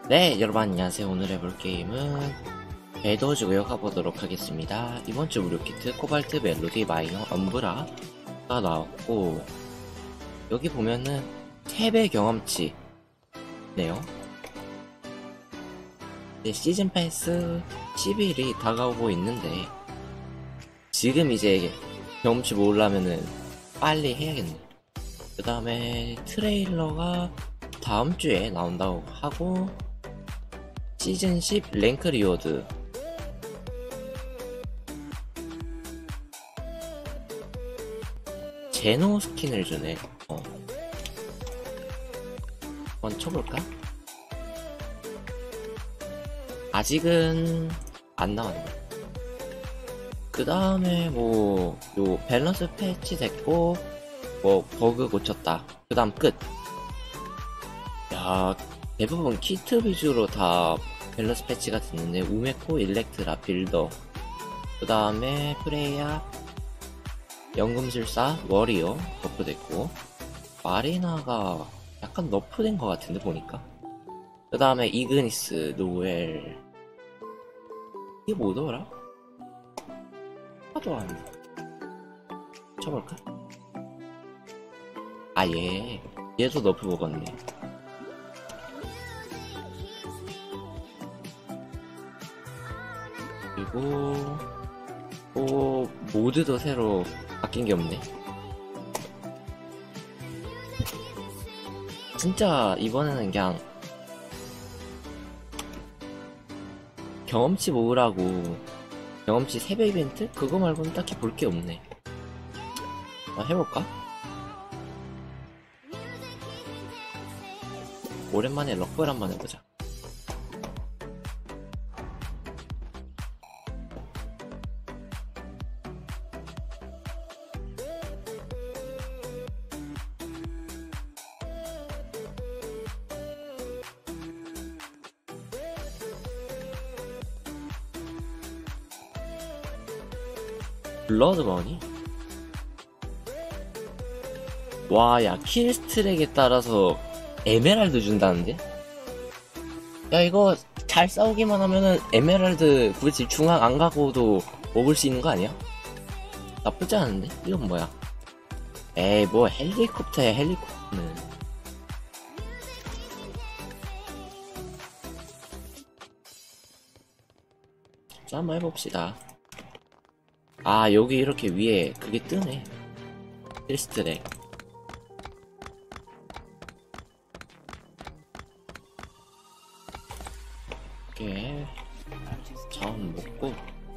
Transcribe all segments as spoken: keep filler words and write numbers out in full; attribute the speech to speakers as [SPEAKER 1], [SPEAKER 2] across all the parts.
[SPEAKER 1] 네, 여러분 안녕하세요. 오늘 해볼 게임은 배도즈고요. 가보도록 하겠습니다. 이번 주 무료 키트 코발트 멜로디 마이너 엄브라가 나왔고, 여기 보면은 세 배 경험치 네요. 이제 시즌 패스 십 일이 다가오고 있는데 지금 이제 경험치 모으려면은 빨리 해야겠네. 그 다음에 트레일러가 다음 주에 나온다고 하고, 시즌 십 랭크 리워드 제노 스킨을 주네. 어. 한번 쳐볼까? 아직은 안 나왔네. 그 다음에 뭐 요 밸런스 패치 됐고, 뭐 버그 고쳤다. 그 다음 끝. 야, 대부분 키트 위주로 다 밸런스 패치가 됐는데, 우메코, 일렉트라, 빌더, 그 다음에 프레이야, 연금술사, 워리어 버프됐고, 마리나가 약간 너프된 것 같은데 보니까. 그 다음에 이그니스, 노엘, 이게 뭐더라? 하도 안 쳐볼까? 아, 얘 얘도 너프 먹었네. 그리고 또 모드도 새로 바뀐 게 없네. 진짜 이번에는 그냥 경험치 모으라고 경험치 세 배 이벤트? 그거 말고는 딱히 볼 게 없네. 아, 해볼까? 오랜만에 럭벌 한번 해보자. 블러드머니? 와, 야, 킬스트랙에 따라서 에메랄드 준다는데? 야, 이거 잘 싸우기만 하면은 에메랄드 굳이 중앙 안 가고도 먹을 수 있는 거 아니야? 나쁘지 않은데? 이건 뭐야? 에이, 뭐 헬리콥터야, 헬리콥터는. 자, 한번 해봅시다. 아, 여기 이렇게 위에 그게 뜨네. 킬스트랙. 이렇게 자원 먹고,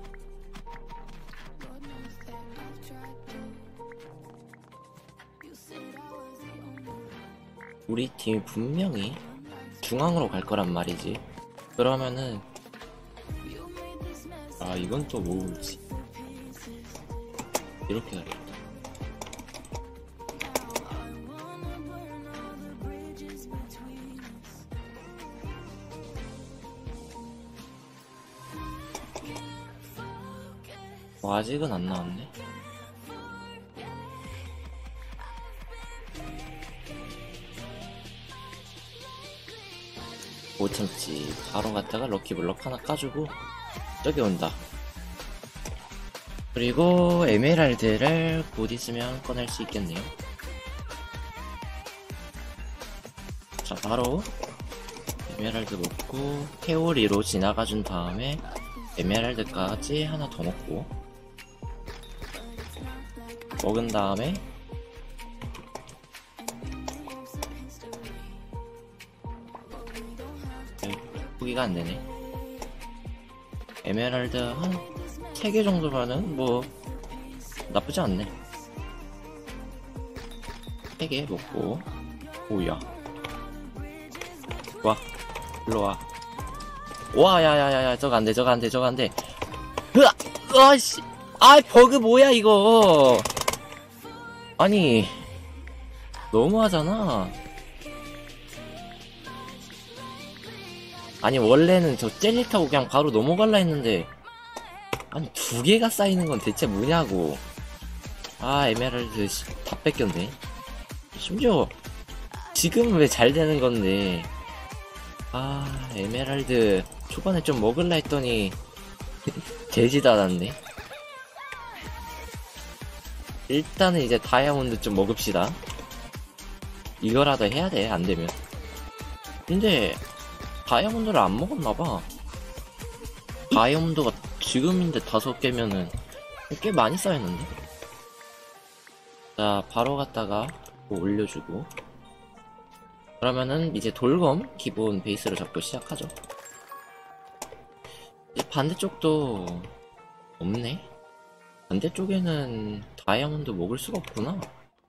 [SPEAKER 1] 우리 팀이 분명히 중앙으로 갈 거란 말이지. 그러면은, 아, 이건 또 뭐지? 이렇게 가겠다. 뭐 아직은 안 나왔네. 못 참지. 바로 갔다가 럭키블럭 하나 까주고 저기 온다. 그리고 에메랄드를 곧 있으면 꺼낼 수 있겠네요. 자, 바로 에메랄드 먹고 테오리로 지나가준 다음에 에메랄드까지 하나 더 먹고, 먹은 다음에 포기가 안 되네. 에메랄드 한 세 개 정도면은 뭐 나쁘지 않네. 세 개 먹고, 오야, 와, 일로 와. 와, 야야야야, 저거 안 돼, 저거 안 돼, 저거 안 돼. 으아, 아씨, 아이, 버그 뭐야 이거? 아니, 너무하잖아. 아니, 원래는 저 젤리 타고 그냥 바로 넘어갈라 했는데, 아니, 두 개가 쌓이는 건 대체 뭐냐고. 아, 에메랄드 다 뺏겼네. 심지어 지금은 왜 잘 되는 건데. 아, 에메랄드 초반에 좀 먹을라 했더니 돼지도 않았네. 일단은 이제 다이아몬드 좀 먹읍시다. 이거라도 해야 돼, 안 되면. 근데 다이아몬드를 안 먹었나봐. 다이아몬드가 지금인데 다섯 개면은 꽤 많이 쌓였는데. 자, 바로 갔다가 올려주고. 그러면은 이제 돌검 기본 베이스로 잡고 시작하죠. 이제 반대쪽도 없네. 반대쪽에는 다이아몬드 먹을 수가 없구나.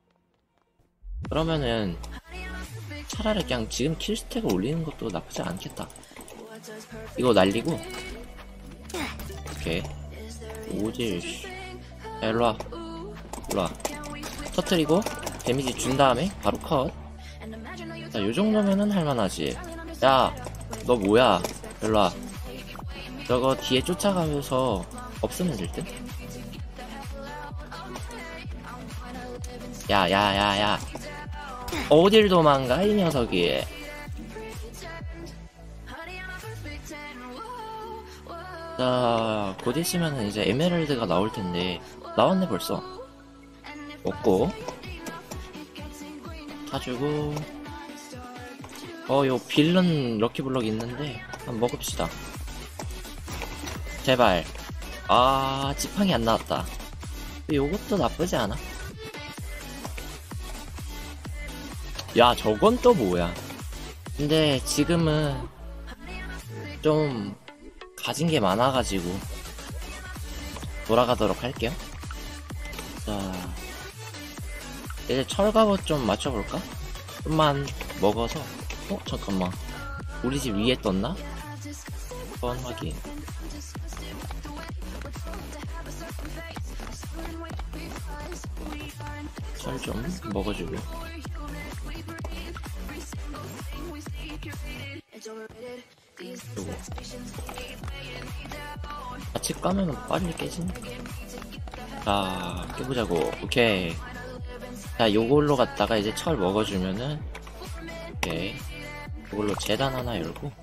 [SPEAKER 1] 그러면은 차라리 그냥 지금 킬스택을 올리는 것도 나쁘지 않겠다. 이거 날리고. 오케이. 오질. 야, 일로와. 일로와. 터트리고 데미지 준 다음에 바로 컷. 자, 요정도면은 할만하지. 야, 너 뭐야. 일로와. 저거 뒤에 쫓아가면서 없으면 될 듯? 야, 야, 야, 야. 어딜 도망가, 이 녀석이. 자, 곧 있으면은 이제 에메랄드가 나올 텐데. 나왔네, 벌써. 먹고. 타주고. 어, 요 빌런 럭키블럭 있는데. 한번 먹읍시다. 제발. 아, 지팡이 안 나왔다. 요것도 나쁘지 않아. 야, 저건 또 뭐야. 근데 지금은 좀 가진 게 많아가지고 돌아가도록 할게요. 자, 이제 철갑옷 좀 맞춰볼까? 좀만 먹어서. 어? 잠깐만, 우리 집 위에 떴나? 한번 확인. 철 좀 먹어주고. 요거 같이 까면은 빨리 깨지네. 자, 깨보자고. 오케이. 자, 요걸로 갔다가 이제 철 먹어주면은. 오케이. 요걸로 재단 하나 열고.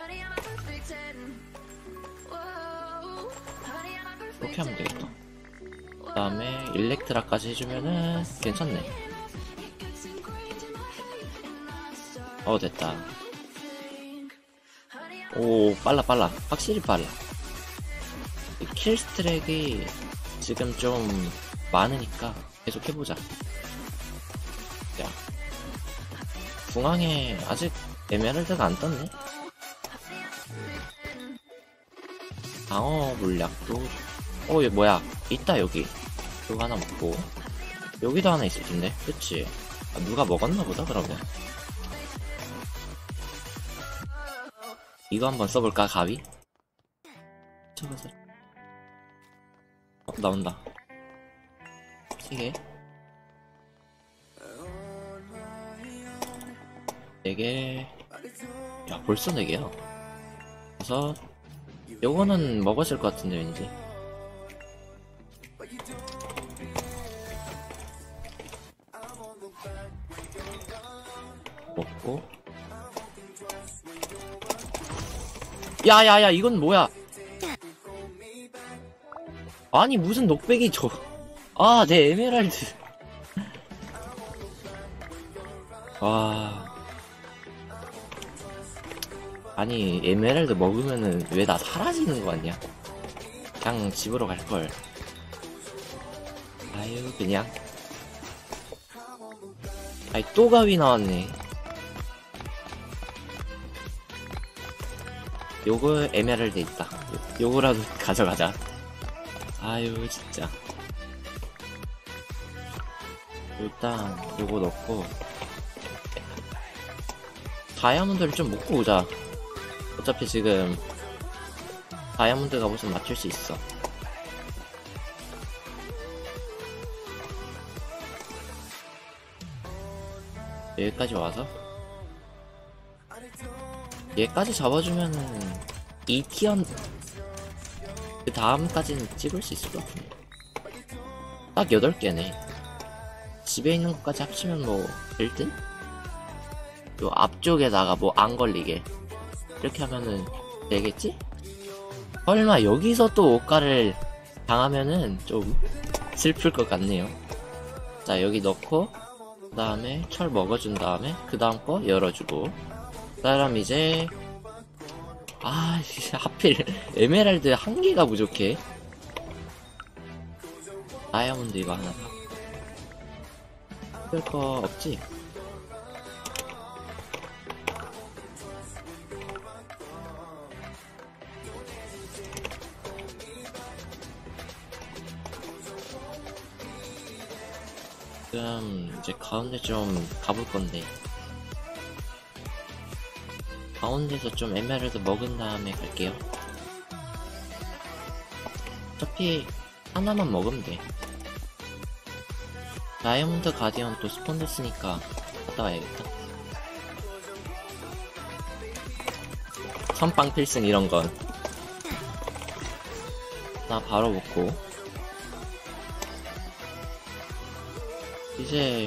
[SPEAKER 1] 이렇게 하면 되겠다. 그 다음에 일렉트라까지 해주면은 괜찮네. 어, 됐다. 오, 빨라 빨라. 확실히 빨라. 킬스트랙이 지금 좀 많으니까 계속 해보자. 야, 중앙에 아직 에메랄드가 안 떴네. 방어 물약도. 어, 얘 뭐야, 있다. 여기 이거 하나 먹고. 여기도 하나 있을 텐데. 그치? 아, 누가 먹었나 보다. 그러면 이거 한번 써볼까, 가위? 쳐보자. 어, 나온다. 시계. 네 개. 야, 벌써 네 개야. 그래서 요거는 먹었을 것 같은데, 왠지. 먹고. 야야야, 이건 뭐야? 아니, 무슨 녹백이 저. 아, 내 에메랄드. 와. 아니, 에메랄드 먹으면은 왜 나 사라지는 거 같냐? 그냥 집으로 갈걸. 아유, 그냥. 아이, 또 가위 나왔네. 요거 에메랄드 있다. 요, 요거라도 가져가자. 아유, 진짜. 일단 요거 넣고 다이아몬드를 좀 먹고 오자. 어차피 지금 다이아몬드가 무슨 맞출 수 있어. 여기까지 와서 얘까지 잡아주면은 이 티언 그 다음까지는 찍을 수 있을 것 같은데. 딱 여덟 개네. 집에 있는 것까지 합치면 뭐 일 등? 요 앞쪽에다가 뭐 안 걸리게. 이렇게 하면은 되겠지? 설마 여기서 또 옷가를 당하면은 좀 슬플 것 같네요. 자, 여기 넣고 그 다음에 철 먹어준 다음에 그 다음 거 열어주고 그 다음 이제 아 하필 에메랄드 한 개가 부족해. 다이아몬드 이거 하나 사. 별거 없지? 지금 이제 가운데 좀 가볼 건데 가운데서 좀 에메랄드 먹은 다음에 갈게요. 어차피 하나만 먹으면 돼. 다이아몬드 가디언 또 스폰 됐으니까 갔다 와야겠다. 선빵 필승 이런건 나 바로 먹고 이제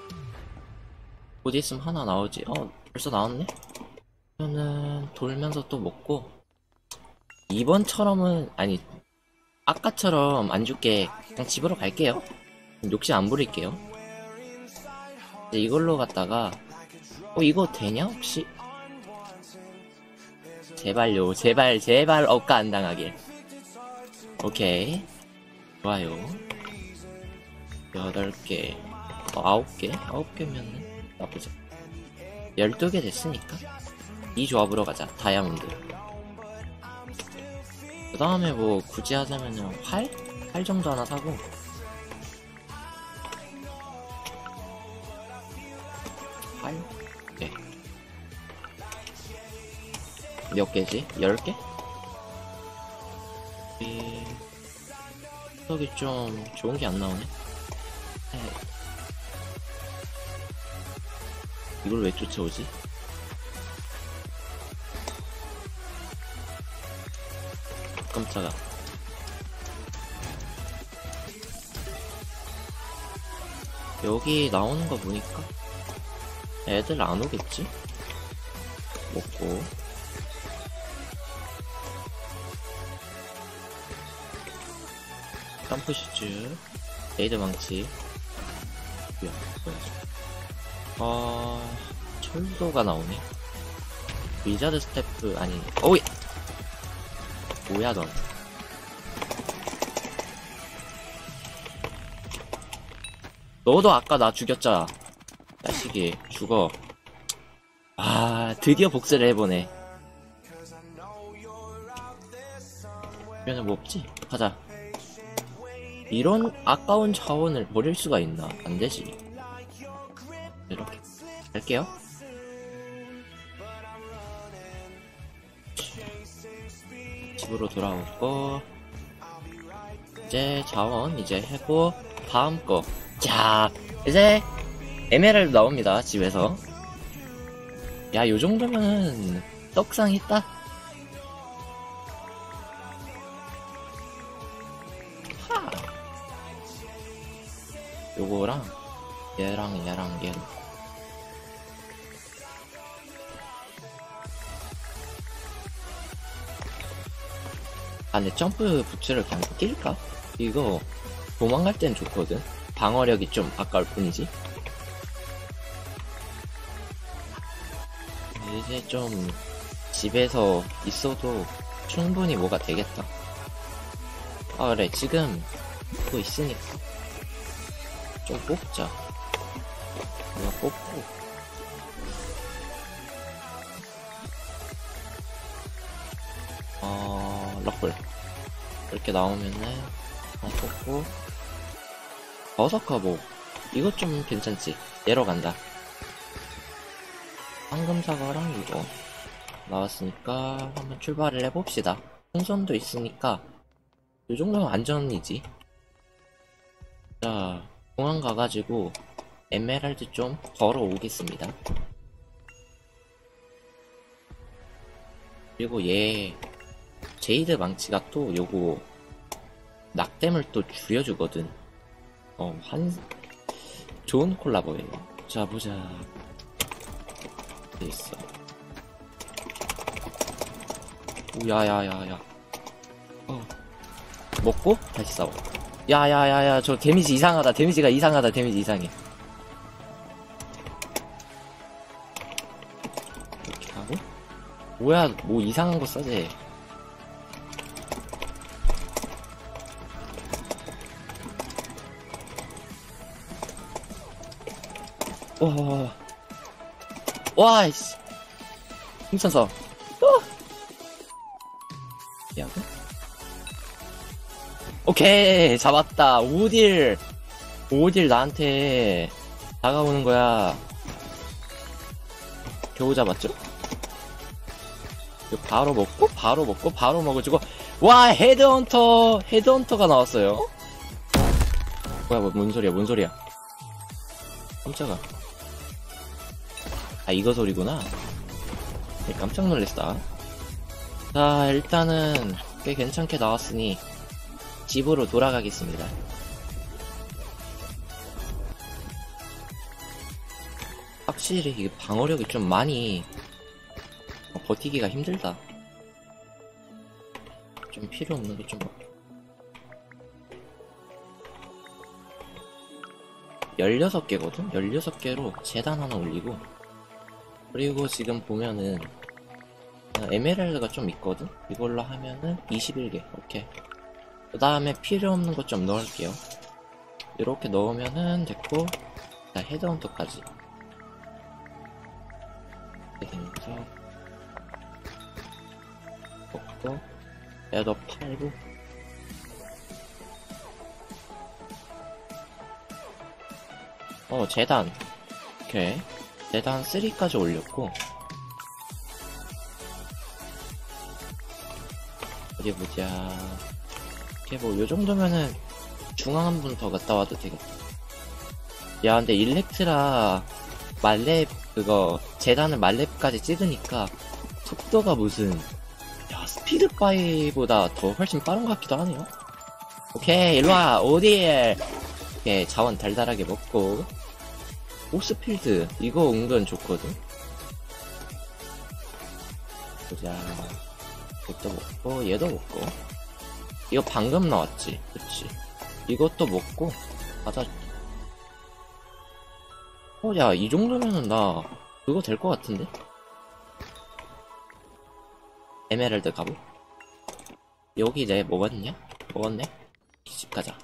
[SPEAKER 1] 곧 있으면 하나 나오지. 어 벌써 나왔네? 그러면은 돌면서 또 먹고 이번처럼은 아니 아까처럼 안 줄게. 그냥 집으로 갈게요. 욕심 안 부릴게요. 이제 이걸로 갔다가 어 이거 되냐 혹시? 제발요 제발 제발 억까 안 당하길. 오케이 좋아요. 여덟 개 어, 아홉 개? 아홉 개면은 나쁘지. 열두 개 됐으니까 이 조합으로 가자. 다이아몬드. 그 다음에 뭐 굳이 하자면은 활? 활 정도 하나 사고 활? 네. 몇 개지? 열 개? 이... 여기 좀 좋은 게 안 나오네. 네. 이걸 왜 쫓아오지? 깜짝아. 여기 나오는 거 보니까 애들 안 오겠지? 먹고 점프시즈 레이드 망치 뭐야 뭐야 아 철도가 나오네. 위자드 스태프 아니 어이 뭐야 넌. 너도 아까 나 죽였잖아. 자식이 죽어. 아 드디어 복수를 해보네. 주변에 뭐 없지? 가자. 이런 아까운 자원을 버릴 수가 있나? 안되지. 이렇게 갈게요. 집으로 돌아오고 이제 자원 이제 해고 다음 거. 자 이제 에메랄드 나옵니다. 집에서. 야 요정도면은 떡상 있다. 하. 요거랑 얘랑 얘랑 얘 아 근데 점프 부츠를 그냥 낄까? 이거 도망갈 땐 좋거든. 방어력이 좀 아까울 뿐이지. 이제 좀 집에서 있어도 충분히 뭐가 되겠다. 아 그래 지금 그거 있으니까 좀 뽑자. 내가 뽑고 어... 럭블 이렇게 나오면은 하나 뽑고 버서커 이것 좀 괜찮지? 얘로 간다. 황금사과랑 이거 나왔으니까 한번 출발을 해봅시다. 풍선도 있으니까 이 정도면 안전이지. 자 공항 가가지고 에메랄드 좀 걸어오겠습니다. 그리고 얘 제이드 망치가 또 요거 낙댐을 또 줄여주거든. 어, 한 좋은 콜라보예요. 자 보자. 어디 있어? 오, 야야야야. 어. 먹고 다시 싸워. 야야야야, 저 데미지 이상하다. 데미지가 이상하다. 데미지 이상해. 이렇게 하고. 뭐야, 뭐 이상한 거 써지. 와, 와, 이씨. 훔쳐서. 야, 오케이, 잡았다. 오딜. 오딜 나한테 다가오는 거야. 겨우 잡았죠? 이거 바로 먹고, 바로 먹고, 바로 먹어주고. 와, 헤드헌터, 헤드헌터가 나왔어요. 뭐야, 뭐, 뭔 소리야, 뭔 소리야. 깜짝아. 아, 이거 소리구나. 네, 깜짝 놀랐다. 자, 일단은 꽤 괜찮게 나왔으니 집으로 돌아가겠습니다. 확실히 이 방어력이 좀 많이 버티기가 힘들다. 좀 필요 없는 게 좀 열여섯 개거든? 열여섯 개로 재단 하나 올리고, 그리고 지금 보면은 에메랄드가 좀 있거든? 이걸로 하면은 이십일 개. 오케이. 그 다음에 필요 없는 것 좀 넣을게요. 이렇게 넣으면은 됐고, 자, 헤드헌터까지. 이렇게 되면서 먹고, 에더 팔고, 어, 재단. 오케이. 재단 삼까지 올렸고, 어디 보자. 오케이, 뭐, 요 정도면은 중앙 한 분 더 갔다 와도 되겠다. 야, 근데 일렉트라 말렙, 그거, 재단을 말렙까지 찍으니까 속도가 무슨, 야, 스피드바이보다 더 훨씬 빠른 것 같기도 하네요. 오케이, 일로와, 어디에. 오케이, 자원 달달하게 먹고. 오스필드, 이거 은근 좋거든. 보자. 이것도 먹고, 얘도 먹고. 이거 방금 나왔지, 그치? 이것도 먹고, 가자. 어, 야, 이 정도면은 나 그거 될 것 같은데? 에메랄드 가보. 여기 내 먹었냐? 먹었네? 집 가자.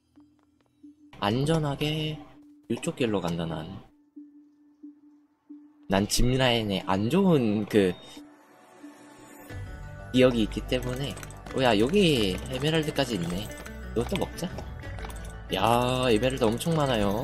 [SPEAKER 1] 안전하게 이쪽 길로 간다. 난 난 짚라인에 안 좋은 그 기억이 있기 때문에. 어, 야, 여기 에메랄드까지 있네. 이것도 먹자. 야, 에메랄드 엄청 많아요.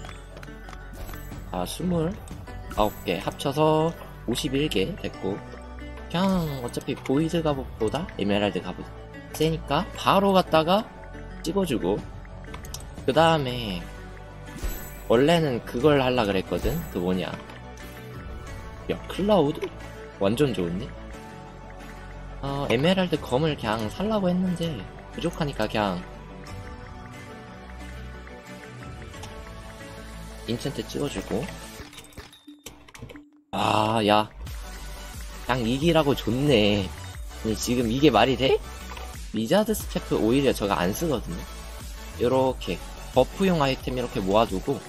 [SPEAKER 1] 아, 스물아홉 개 합쳐서 오십일 개 됐고, 그냥 어차피 보이드 갑옷보다 에메랄드 갑옷 세니까 바로 갔다가 찍어주고, 그 다음에 원래는 그걸 하려 그랬거든. 그 뭐냐, 야, 클라우드? 완전 좋은데? 어, 에메랄드 검을 그냥 살라고 했는데 부족하니까 그냥 인챈트 찍어주고. 아, 야, 그냥 이기라고 좋네. 아니, 지금 이게 말이 돼? 리자드 스태프 오히려 저거 안 쓰거든요. 요렇게 버프용 아이템 이렇게 모아두고,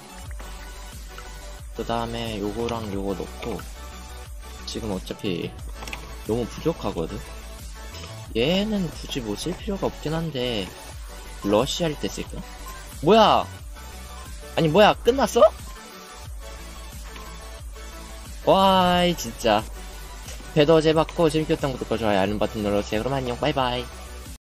[SPEAKER 1] 그 다음에 요거랑 요거 넣고. 지금 어차피 너무 부족하거든. 얘는 굳이 뭐 쓸 필요가 없긴 한데, 러쉬 할 때 쓸까? 뭐야? 아니, 뭐야, 끝났어? 와이, 진짜. 배도 어제 받고 재밌게 봤던 구독과 좋아요, 알림 버튼 눌러주세요. 그럼 안녕, 바이바이.